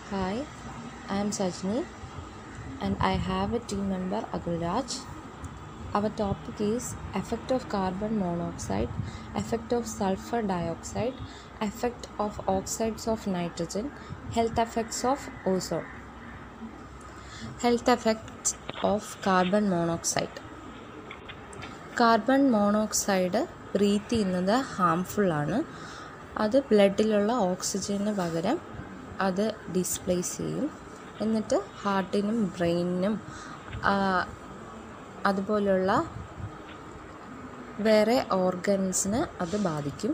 Hi, I am Sajni and I have a team member Agulraj. Our topic is effect of carbon monoxide, effect of sulfur dioxide, effect of oxides of nitrogen, health effects of ozone. Health effects of carbon monoxide. Carbon monoxide breathe ചെയ്യുന്നത് ഹാംഫുള്ളാണ്. അത് ബ്ലഡിലുള്ള ഓക്സിജന് പകരം അത് displace ചെയ്യും. എന്നിട്ട് ഹാർട്ടിനും ബ്രെയിനിനും അതുപോലുള്ള വേറെ ഓർഗൻസിന് അത് ബാധിക്കും.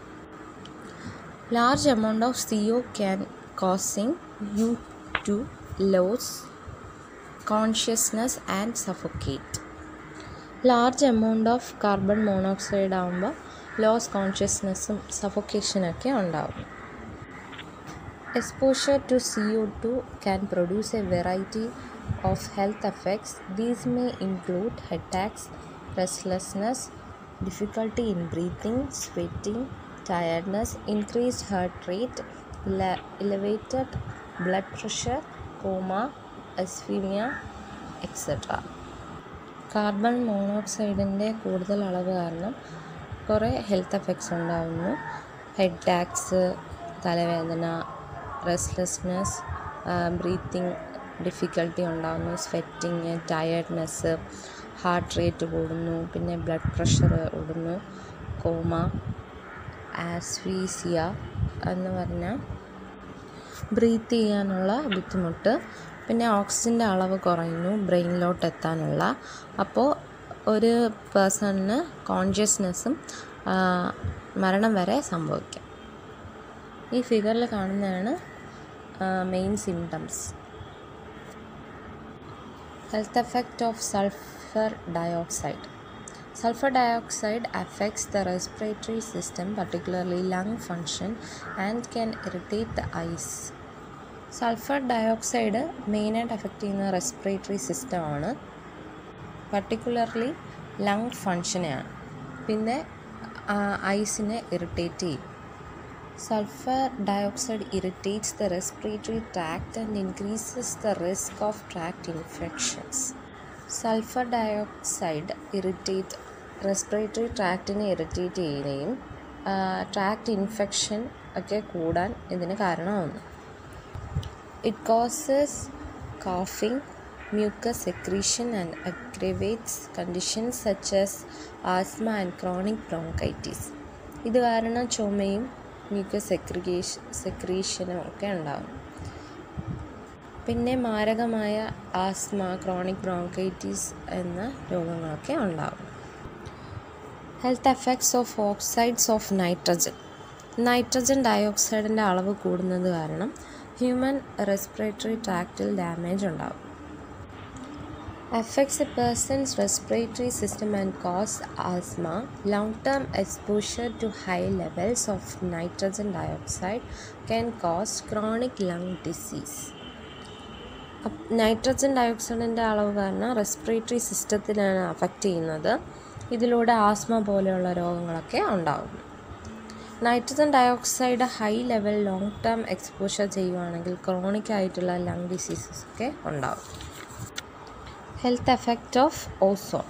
Large amount of CO can causing you to lose consciousness and suffocate. Large amount of carbon monoxide ആകുമ്പോൾ ലോസ് കോൺഷ്യസ്നെസ്സും സഫോക്കേഷനൊക്കെ ഉണ്ടാകും. Exposure to CO2 can produce a variety of health effects. These may include headaches, restlessness, difficulty in breathing, sweating, tiredness, increased heart rate, elevated blood pressure, coma, asphyxia, etc. കാർബൺ മോണോക്സൈഡിൻ്റെ കൂടുതൽ അളവ് കാരണം കുറേ ഹെൽത്ത് എഫക്ട്സ് ഉണ്ടാകുന്നു. Headaches, തലവേദന, restlessness, breathing difficulty ഉണ്ടാകുന്നു, sweating, tiredness, heart rate കൂടുന്നു, പിന്നെ ബ്ലഡ് പ്രഷർ കൂടുന്നു, കോമ, ആസ്ഫീസിയ എന്ന് പറഞ്ഞാൽ ബ്രീത്ത് ചെയ്യാനുള്ള ബുദ്ധിമുട്ട്, പിന്നെ ഓക്സിജൻ്റെ അളവ് കുറയുന്നു ബ്രെയിനിലോട്ട് എത്താനുള്ള. അപ്പോൾ ഒരു പേഴ്സണിന് കോൺഷ്യസ്നെസ്സും മരണം വരെ സംഭവിക്കാം. ഈ ഫിഗറിൽ കാണുന്നതാണ് main symptoms. Health effect of sulphur dioxide. Sulfur dioxide affects the respiratory system, particularly lung function, and can irritate the eyes. Sulphur dioxide മെയിനായിട്ട് അഫക്റ്റ് ചെയ്യുന്ന റെസ്പിറേറ്ററി സിസ്റ്റമാണ്, പർട്ടിക്കുലർലി ലങ് ഫങ്ഷനെയാണ്, പിന്നെ ഐസിനെ ഇറിറ്റേറ്റ് ചെയ്യും. Sulfur dioxide irritates the respiratory tract and increases the risk of tract infections. Sulphur dioxide respiratory ട്രാക്റ്റിനെ irritate ചെയ്യുകയും tract infection ഒക്കെ കൂടാൻ ഇതിന് കാരണമാകുന്നു. It causes coughing, mucus secretion and aggravates conditions such as asthma and chronic bronchitis. ഇത് കാരണം ചുമയും mucus സെക്രീഷനും ഒക്കെ ഉണ്ടാകും. പിന്നെ മാരകമായ ആസ്മ, ക്രോണിക് ബ്രോങ്കൈറ്റിസ് എന്ന രോഗങ്ങളൊക്കെ ഉണ്ടാകും. Health effects of oxides of nitrogen. Nitrogen ഡയോക്സൈഡിൻ്റെ അളവ് കൂടുന്നത് കാരണം ഹ്യൂമൻ റെസ്പിറേറ്ററി ട്രാക്റ്റിൽ ഡാമേജ് ഉണ്ടാകും. Affects a person's respiratory system and cause asthma. Long-term exposure to high levels of nitrogen dioxide can cause chronic lung disease. Nitrogen ഡയോക്സൈഡിൻ്റെ അളവ് കാരണം respiratory സിസ്റ്റത്തിനാണ് affect ചെയ്യുന്നത്. ഇതിലൂടെ ആസ്മ പോലെയുള്ള രോഗങ്ങളൊക്കെ ഉണ്ടാകും. Nitrogen dioxide high level long term exposure ചെയ്യുവാണെങ്കിൽ chronic ആയിട്ടുള്ള ലങ് ഡിസീസസ് ഒക്കെ ഉണ്ടാകും. Health effect of ozone.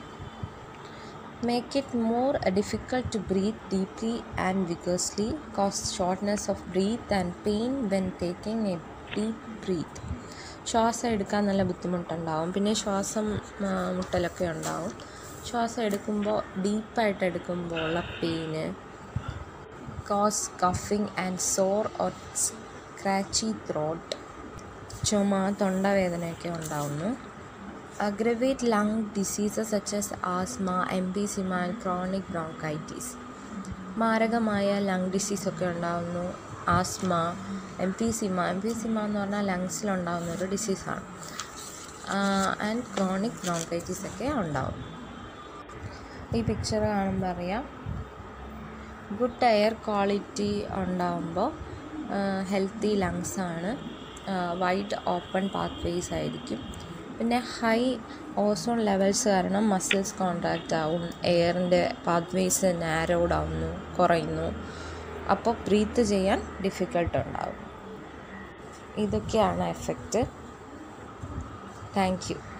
Make it more difficult to breathe deeply and vigorously, cause shortness of breath and pain when taking a deep breath. ശ്വാസം എടുക്കാൻ നല്ല ബുദ്ധിമുട്ടുണ്ടാവും, പിന്നെ ശ്വാസം മുട്ടലൊക്കെ ഉണ്ടാവും. ശ്വാസം എടുക്കുമ്പോൾ ഡീപ്പായിട്ട് എടുക്കുമ്പോൾ ഉള്ള പെയിന്, കോസ് കഫിങ് and sore or scratchy throat, ചുമ, തൊണ്ടവേദനയൊക്കെ ഉണ്ടാവുന്നു. Aggravate lung diseases such as asthma, emphysema and chronic bronchitis. മാരകമായ ലങ് ഡിസീസൊക്കെ ഉണ്ടാകുന്നു. ആസ്മ, എംഫീസിമ എന്ന് പറഞ്ഞാൽ ലങ്സിലുണ്ടാകുന്ന ഒരു ഡിസീസാണ്. ആൻഡ് ക്രോണിക് ബ്രോങ്കൈറ്റിസ് ഒക്കെ ഉണ്ടാവും. ഈ പിക്ചർ കാണുമ്പോൾ അറിയാം. ഗുഡ് എയർ ക്വാളിറ്റി ഉണ്ടാകുമ്പോൾ ഹെൽത്തി ലങ്സാണ്, വൈഡ് ഓപ്പൺ പാത്വേസ് ആയിരിക്കും. പിന്നെ ഹൈ ഓസോൺ ലെവൽസ് കാരണം മസിൽസ് കോൺട്രാക്റ്റ് ആവും, എയറിൻ്റെ പാത്വേസ് നാരോഡ് ആവുന്നു, കുറയുന്നു. അപ്പോൾ ബ്രീത്ത് ചെയ്യാൻ ഡിഫിക്കൽട്ട് ഉണ്ടാവും. ഇതൊക്കെയാണ് എഫക്റ്റ്. Thank you.